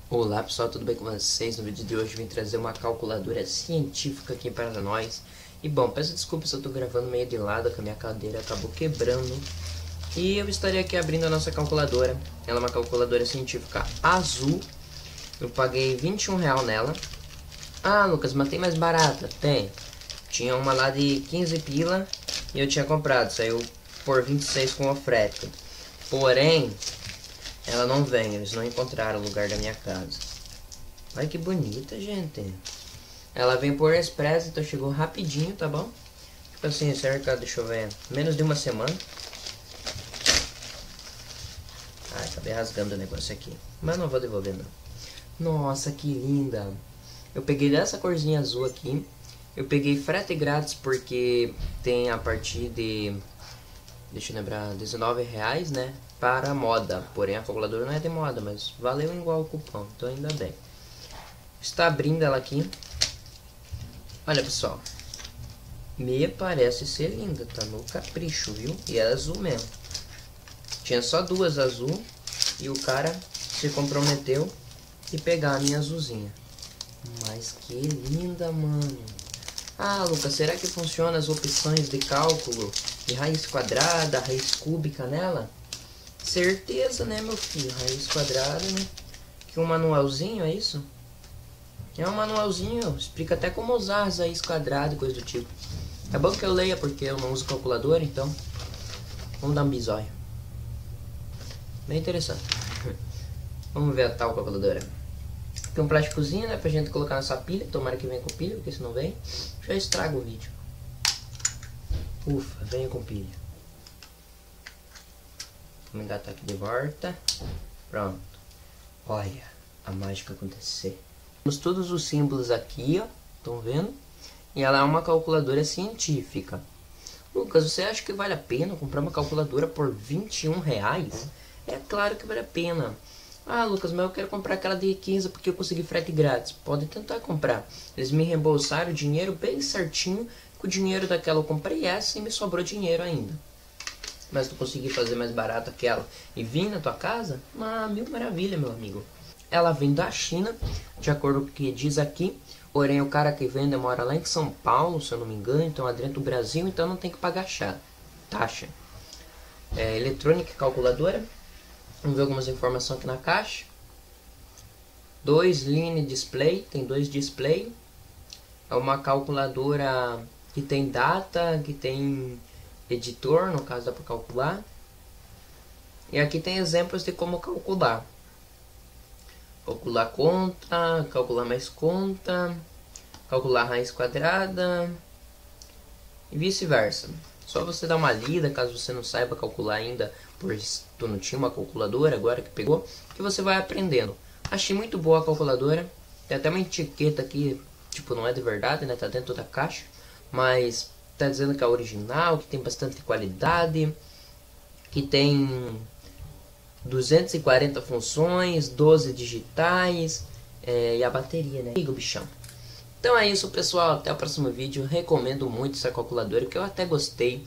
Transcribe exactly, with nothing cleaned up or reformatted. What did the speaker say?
Olá pessoal, tudo bem com vocês? No vídeo de hoje eu vim trazer uma calculadora científica aqui para nós. E bom, peço desculpas se eu estou gravando meio de lado, que a minha cadeira acabou quebrando. E eu estarei aqui abrindo a nossa calculadora. Ela é uma calculadora científica azul. Eu paguei vinte e um reais nela. Ah, Lucas, mas tem mais barata? Tem. Tinha uma lá de quinze pila e eu tinha comprado, saiu por vinte e seis com o frete. Porém, ela não vem, eles não encontraram o lugar da minha casa. Olha que bonita, gente. Ela vem por express, então chegou rapidinho, tá bom? Tipo assim, cerca, deixa eu ver, menos de uma semana. Ai, acabei rasgando o negócio aqui. Mas não vou devolver, não. Nossa, que linda. Eu peguei dessa corzinha azul aqui. Eu peguei frete grátis porque tem a partir de... Deixa eu lembrar, dezenove reais, né? Para moda. Porém, a calculadora não é de moda, mas valeu igual o cupom. Então, ainda bem. Está abrindo ela aqui. Olha, pessoal. Me parece ser linda. Tá no capricho, viu? E é azul mesmo. Tinha só duas azul. E o cara se comprometeu em pegar a minha azulzinha. Mas que linda, mano. Ah, Lucas, será que funciona as opções de cálculo de raiz quadrada, raiz cúbica nela? Certeza, né, meu filho? Raiz quadrada, né? Que um manualzinho, é isso? É um manualzinho, explica até como usar as raiz quadrada e coisa do tipo. É bom que eu leia porque eu não uso calculadora, então vamos dar um bisóio. Bem interessante. Vamos ver a tal calculadora. Tem um plásticozinho, né, pra gente colocar nessa pilha. Tomara que venha com pilha, porque se não vem, já estraga o vídeo. Ufa, venha com pilha. Vamos engatar aqui de volta. Pronto. Olha a mágica acontecer. Temos todos os símbolos aqui, ó. Estão vendo? E ela é uma calculadora científica. Lucas, você acha que vale a pena comprar uma calculadora por vinte e um reais? É claro que vale a pena. Ah, Lucas, mas eu quero comprar aquela de quinze porque eu consegui frete grátis. Pode tentar comprar. Eles me reembolsaram o dinheiro bem certinho. Com o dinheiro daquela eu comprei essa e me sobrou dinheiro ainda. Mas tu conseguir fazer mais barato aquela e vir na tua casa? Ah, mil maravilha, meu amigo. Ela vem da China, de acordo com o que diz aqui. Porém, o cara que vende mora lá em São Paulo, se eu não me engano. Então, é dentro do Brasil, então não tem que pagar taxa. É, eletrônica e calculadora. Vamos ver algumas informações aqui na caixa. Dois line display, tem dois display. É uma calculadora que tem data, que tem editor, no caso dá para calcular. E aqui tem exemplos de como calcular. Calcular conta, calcular mais conta, calcular raiz quadrada e vice-versa. Só você dar uma lida, caso você não saiba calcular ainda, por tu não tinha uma calculadora, agora que pegou, que você vai aprendendo. Achei muito boa a calculadora. Tem até uma etiqueta aqui, tipo, não é de verdade, né? Tá dentro da caixa, mas tá dizendo que é original, que tem bastante qualidade, que tem duzentas e quarenta funções, doze digitais, é, e a bateria, né? Liga o bichão. Então é isso, pessoal. Até o próximo vídeo. Recomendo muito essa calculadora, que eu até gostei.